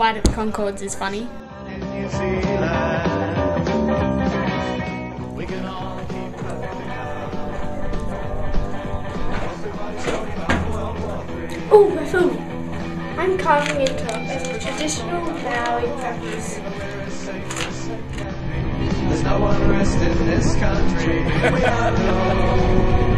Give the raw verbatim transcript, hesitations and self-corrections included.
Flight of the Conchords is funny. Oh, I found it. I'm carving into a traditional Maori practice. There's no one rest in this country. We are alone.